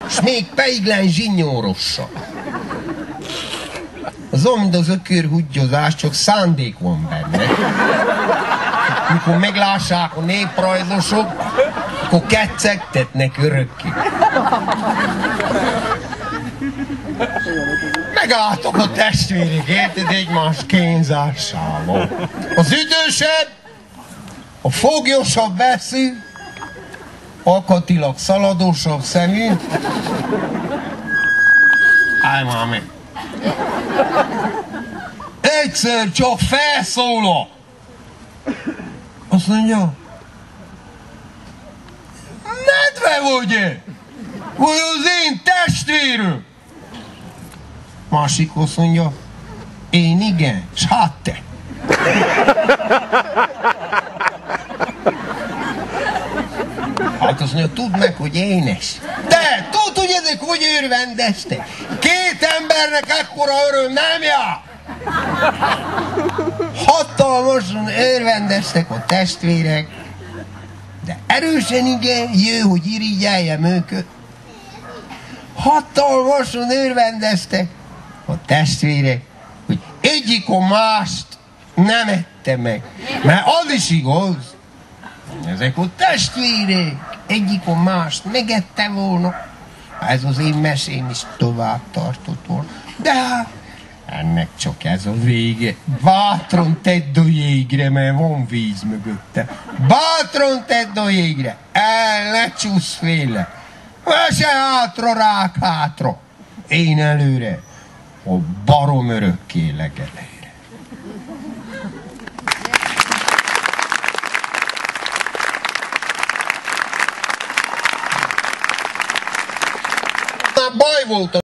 s még peiglen zsinyórossa. Az olyan, mint az ökörhuggyozás, csak szándék van benne. Mikor meglássák a néprajzosok, akkor keccegtetnek örökké. Megálltok a testvérek, érted, egymás kínzásával. Az üdvösebb, a foglyosabb veszű, alkatilag szaladosabb szemű. Állj már meg! Egyszer csak felszólal. Azt mondja, medve vagy-e? Vagy az én testvérem? Másik azt mondja, én igen, s hát te. Hát azt mondja, tudd meg, hogy énes. De, tudd, hogy ezek hogy örvendeztek. Két embernek ekkora öröm nem jár. Hatalmasan örvendeztek a testvérek, de erősen igen, jő, hogy irigyeljem őket. Hatalmasan örvendeztek a testvérek, hogy egyik a mást nem ette meg. Mert az is igaz, ezek a testvérek egyik a mást megette volna. Ez az én mesém is tovább tartott volna. De hát ennek csak ez a vége. Bátran tedd a jégre, mert van víz mögötte. Bátran tedd a jégre, el ne csúsz féle. Vese hátra, rák hátra. Én előre, a barom örökké legelejre. Baj volt